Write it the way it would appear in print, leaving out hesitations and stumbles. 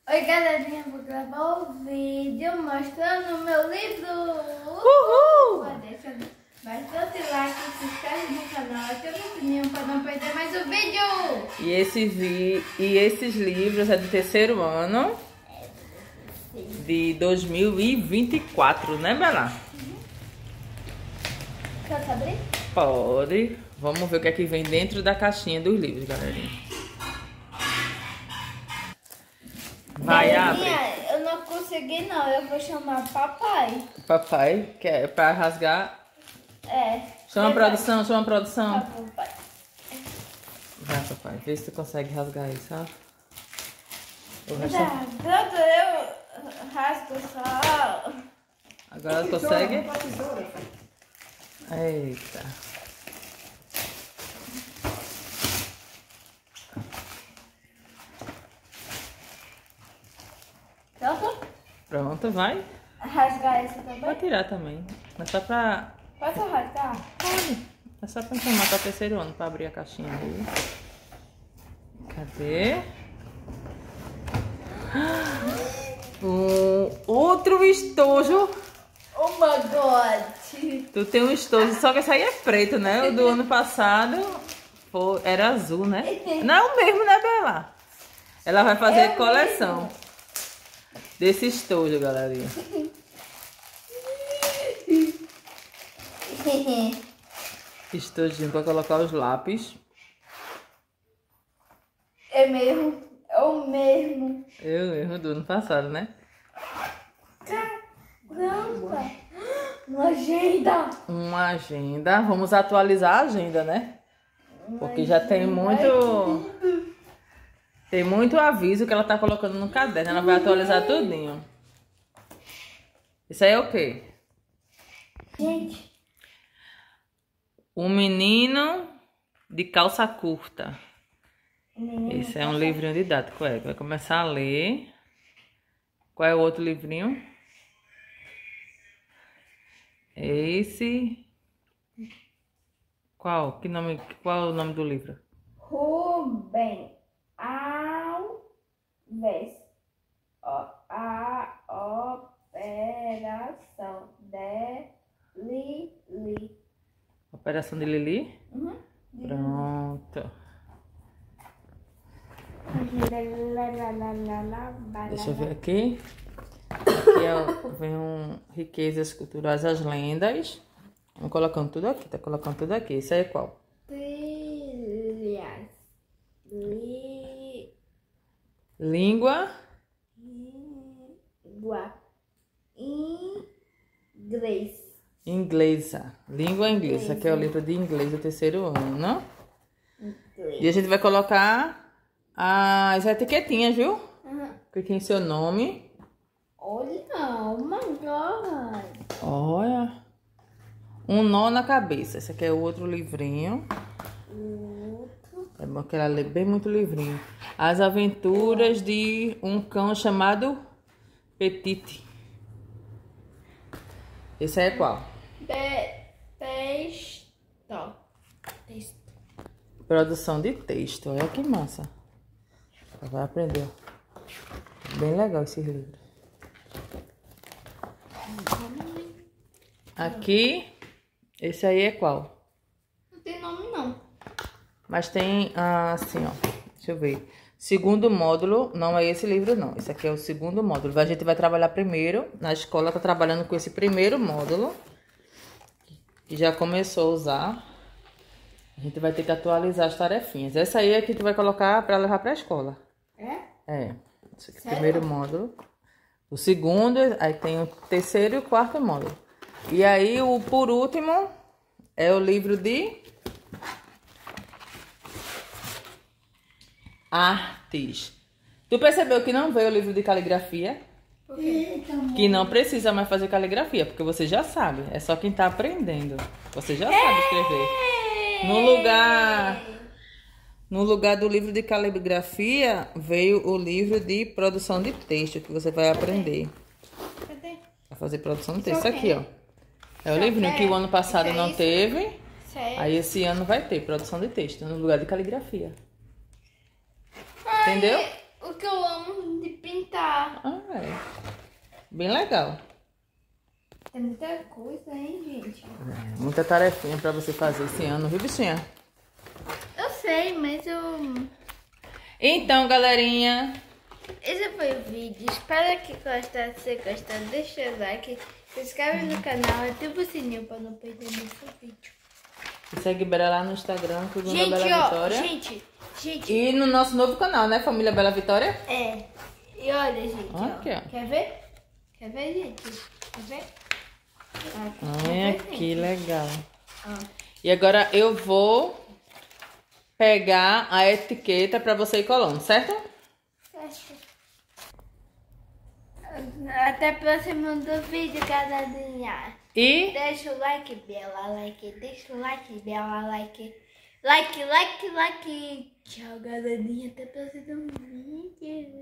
Oi, galerinha, vou gravar o vídeo mostrando o meu livro. Uhul! Deixa bastante like, se inscreve no canal, ativa o sininho para não perder mais o vídeo. E esses livros é do terceiro ano de 2024, né, Bela? Quer abrir? Pode. Vamos ver o que é que vem dentro da caixinha dos livros, galerinha. Vai, abre. Eu não consegui não, eu vou chamar papai. Papai, que é pra rasgar. É. Chama a produção, chama a produção. Tá, papai. Vai, papai, vê se tu consegue rasgar isso, ó. O resto... Pronto, eu rasgo só. Agora consegue? Eita. Pronto? Pronto, vai. Rasgar esse também? Pode tirar também. É só pra... Posso rasgar? Pode. É só pra chamar para o terceiro ano, pra abrir a caixinha aí. Cadê? Outro estojo. Oh my god! Tu tem um estojo, só que esse aí é preto, né? O do ano passado era azul, né? Não é o mesmo, né, Bela? Ela vai fazer coleção desse estojo, galerinha. Estojinho pra colocar os lápis. É mesmo, é o mesmo. Eu do ano passado, né? Caramba! Uma agenda! Uma agenda. Vamos atualizar a agenda, né? Porque já tem muito... Tem muito aviso que ela tá colocando no caderno. Ela vai atualizar tudinho. Isso aí é o quê? Gente. O Menino de Calça Curta. Esse é um livrinho didático, vai começar a ler. Qual é o outro livrinho? Esse. Qual? Qual é o nome do livro? Rubem Alves. A Operação de Lili. Operação de Lili? Uhum. Pronto. Deixa eu ver aqui. Aqui vem Riquezas Culturais, as Lendas. Vamos colocando tudo aqui, tá colocando tudo aqui. Isso aí é qual? Trilhas. Língua. Inglês. Inglesa. Língua inglesa. Aqui é o livro de inglês do terceiro ano. Inglês. E a gente vai colocar as etiquetinhas, viu? Uhum. Que tem seu nome. Olha, oh my god. Olha. Um nó na cabeça. Esse aqui é o outro livrinho. É bom que ela lê bem muito livrinho. As Aventuras de um Cão chamado Petite. Esse aí é qual? Texto. Produção de texto. Olha que massa. Ela vai aprender. Bem legal esse livro. Aqui, esse aí é qual? Não tem nome não. Mas tem assim, ó. Deixa eu ver. Segundo módulo, não é esse livro não. Esse aqui é o segundo módulo. A gente vai trabalhar primeiro. Na escola tá trabalhando com esse primeiro módulo. Que já começou a usar. A gente vai ter que atualizar as tarefinhas. Essa aí é que tu vai colocar para levar para a escola. É? É. Esse aqui é o primeiro módulo. O segundo, aí tem o terceiro e o quarto módulo. E aí, por último, é o livro de artes. Tu percebeu que não veio o livro de caligrafia? Por quê? Que não precisa mais fazer caligrafia, porque você já sabe. É só quem tá aprendendo. Você já sabe escrever. No lugar do livro de caligrafia, veio o livro de produção de texto, que você vai aprender. Cadê? Vai fazer produção de texto. Isso aqui, ó. É o livrinho que o ano passado não teve. Aí esse ano vai ter produção de texto, no lugar de caligrafia. Entendeu? O que eu amo de pintar. pintar. Ah, é. Bem legal. Tem muita coisa, hein, gente? É, muita tarefinha pra você fazer esse ano, viu, bichinha? Eu sei, mas eu... Então, galerinha, Esse foi o vídeo. Espero que gostasse. Se gostar, deixa o like. Se inscreve no canal. Ativa o sininho pra não perder nenhum vídeo. segue Bela lá no Instagram, Segunda Gente, Bela ó. Vitória. Gente. E no nosso novo canal, né? Família Bela Vitória. É. E olha, gente, Aqui, ó. Quer ver? Quer ver, gente? Quer ver? Olha que legal. Ó. E agora eu vou pegar a etiqueta pra você ir colando, certo? Até o próximo do vídeo, galerinha. E Deixa o like, Bela, like. Deixa o like, Bela, like. Like. Tchau, galerinha. Até o próximo vídeo.